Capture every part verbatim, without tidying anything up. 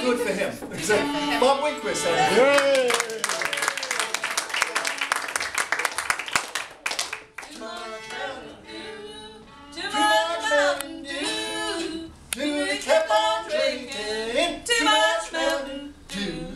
good for him. So, Bob Winquist. And Yay! Too much Mountain Dew. Too much Mountain Dew. Dooley kept on drinking. Too much Mountain Dew.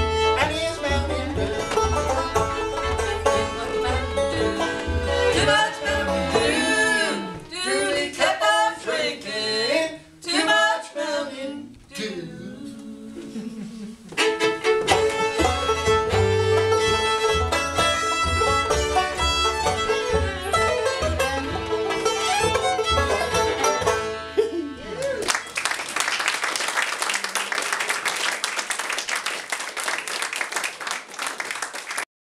Too much